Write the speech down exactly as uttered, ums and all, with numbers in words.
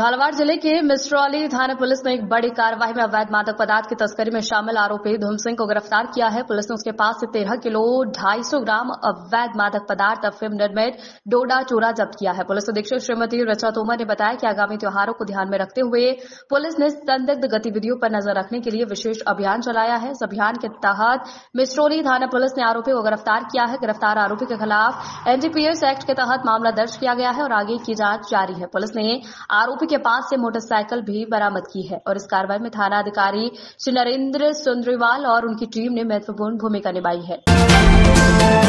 झालावाड़ जिले के मिश्रौली थाना पुलिस ने एक बड़ी कार्रवाई में अवैध मादक पदार्थ की तस्करी में शामिल आरोपी धूम सिंह को गिरफ्तार किया है। पुलिस ने उसके पास से तेरह किलो ढाई सौ ग्राम अवैध मादक पदार्थ अफीम निर्मित डोडा चूरा जब्त किया है। पुलिस अधीक्षक श्रीमती ऋचा तोमर ने बताया कि आगामी त्योहारों को ध्यान में रखते हुए पुलिस ने संदिग्ध गतिविधियों पर नजर रखने के लिए विशेष अभियान चलाया है। इस अभियान के तहत मिश्रौली थाना पुलिस ने आरोपी को गिरफ्तार किया है। गिरफ्तार आरोपी के खिलाफ एनडीपीएस एक्ट के तहत मामला दर्ज किया गया है और आगे की जांच जारी है। पुलिस ने आरोपी के पास से मोटरसाइकिल भी बरामद की है और इस कार्रवाई में थाना अधिकारी श्री नरेंद्र सुंदरीवाल और उनकी टीम ने महत्वपूर्ण भूमिका निभाई है।